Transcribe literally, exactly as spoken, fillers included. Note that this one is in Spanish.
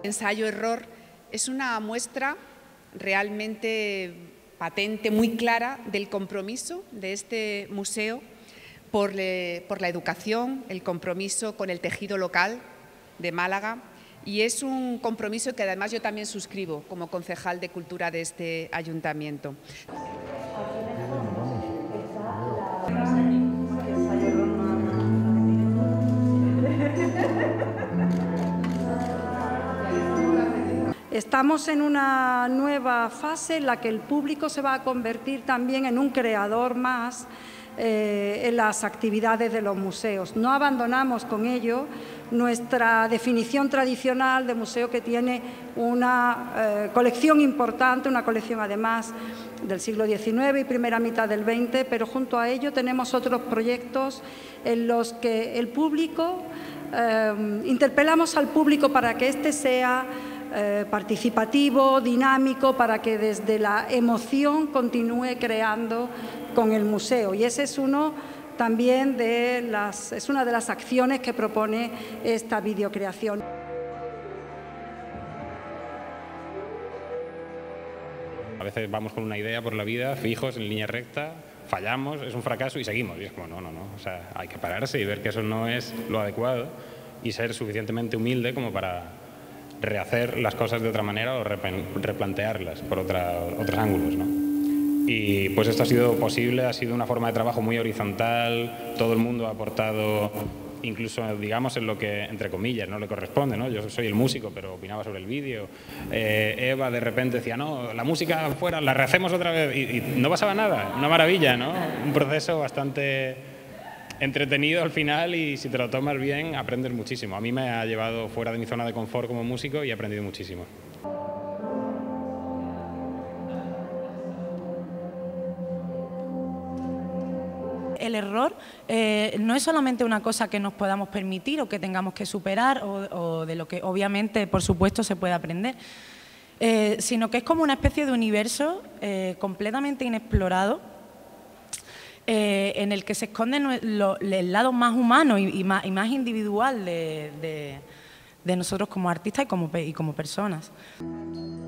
Ensayo-error es una muestra realmente patente, muy clara, del compromiso de este museo por, le, por la educación, el compromiso con el tejido local de Málaga, y es un compromiso que además yo también suscribo como concejal de Cultura de este ayuntamiento. Estamos en una nueva fase en la que el público se va a convertir también en un creador más eh, en las actividades de los museos. No abandonamos con ello nuestra definición tradicional de museo, que tiene una eh, colección importante, una colección además del siglo diecinueve y primera mitad del veinte, pero junto a ello tenemos otros proyectos en los que el público, eh, interpelamos al público para que éste sea Eh, participativo, dinámico, para que desde la emoción continúe creando con el museo. Y ese es uno también de las, es una de las acciones que propone esta videocreación. A veces vamos con una idea por la vida, fijos, en línea recta, fallamos, es un fracaso y seguimos. Y es como, no, no, no, o sea, hay que pararse y ver que eso no es lo adecuado y ser suficientemente humilde como para rehacer las cosas de otra manera o replantearlas por otra, otros ángulos, ¿no? Y pues esto ha sido posible, ha sido una forma de trabajo muy horizontal, todo el mundo ha aportado, incluso digamos en lo que, entre comillas, no le corresponde, ¿no? Yo soy el músico, pero opinaba sobre el vídeo. Eh, Eva de repente decía, no, la música fuera, la rehacemos otra vez, y, y no pasaba nada, una maravilla, ¿no? Un proceso bastante entretenido al final, y si te lo tomas bien aprendes muchísimo. A mí me ha llevado fuera de mi zona de confort como músico y he aprendido muchísimo. El error eh, no es solamente una cosa que nos podamos permitir o que tengamos que superar, o, o de lo que obviamente, por supuesto, se puede aprender, eh, sino que es como una especie de universo eh, completamente inexplorado, Eh, en el que se esconde lo, el lado más humano y, y, más, y más individual de, de, de nosotros como artistas y como, y como personas.